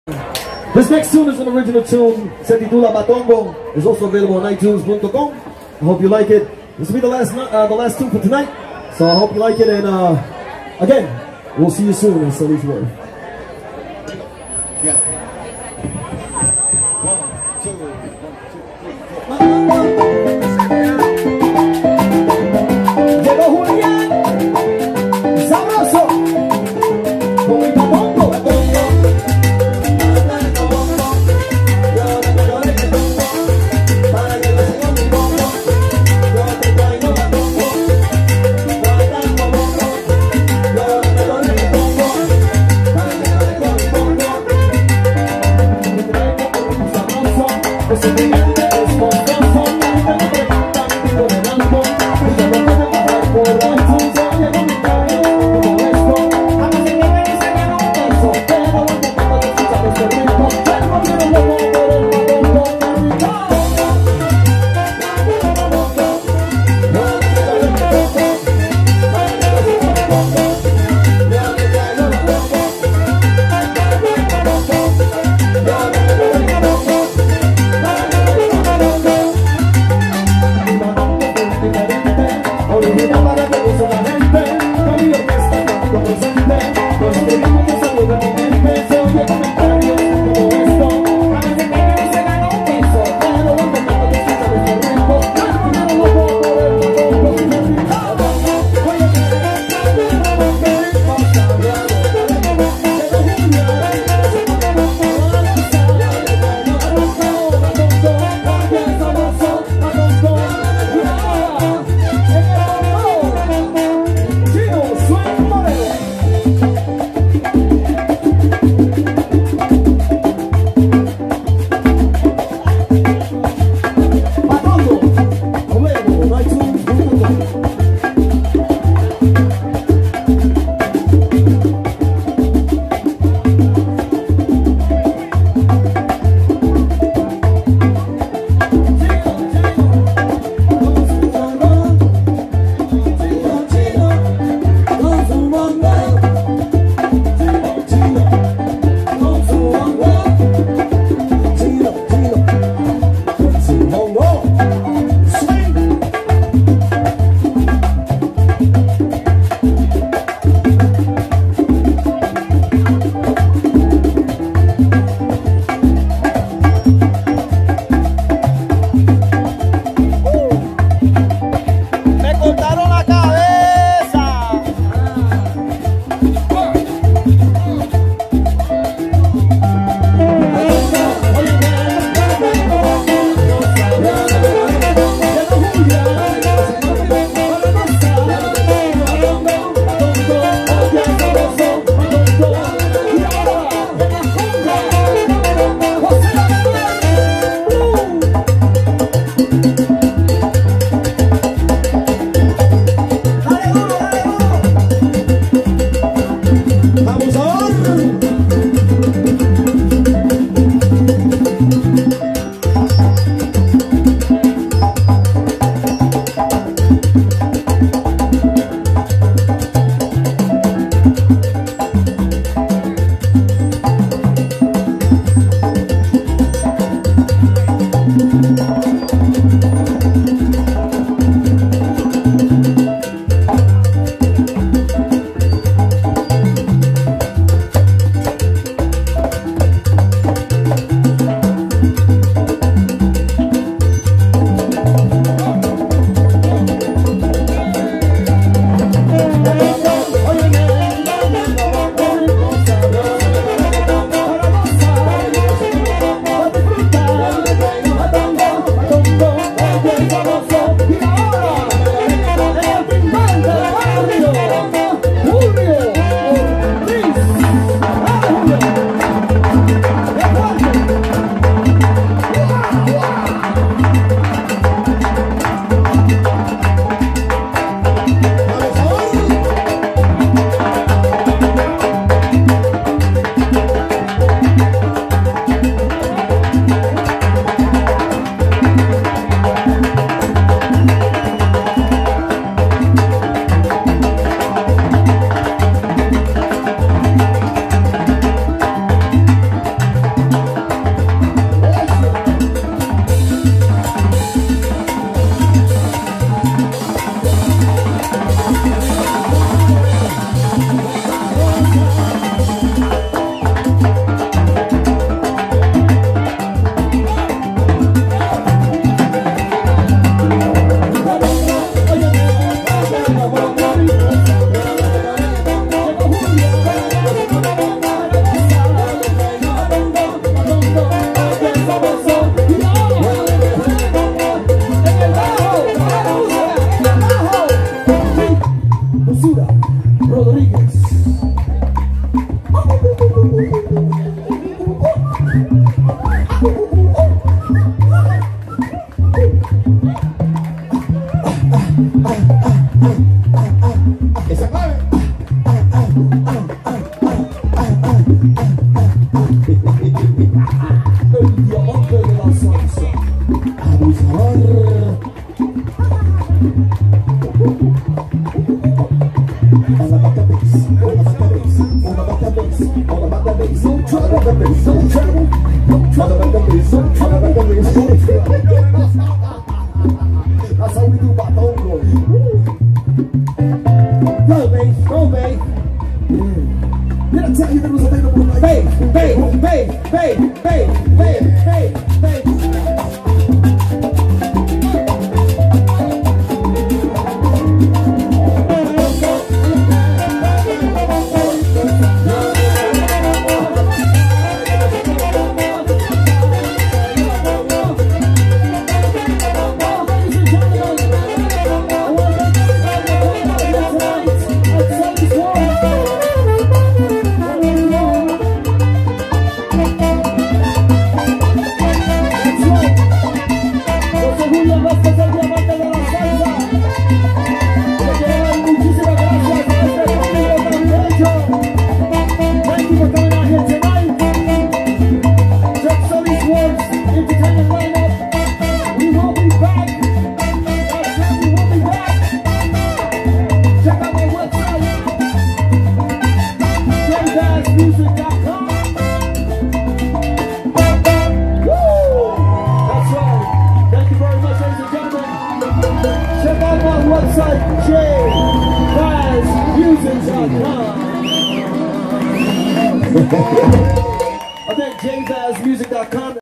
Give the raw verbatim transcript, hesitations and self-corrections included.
This next tune is an original tune. Se titula Batongo. It's also available on i tunes dot com. I hope you like it. This will be the last uh, the last tune for tonight. So I hope you like it. And uh, again, we'll see you soon in Sally's World. Yeah. One, two, one, two, three, four. Llegó Julián, sabroso, con mi batongo. Ese brillante es monstruoso. That's how we do batongo. Go, babe, go, babe. Yeah. Did I tell you there was available like babe, babe, babe, babe, babe, babe, babe, babe. Website j vaz music dot com. Again, j vaz music dot com.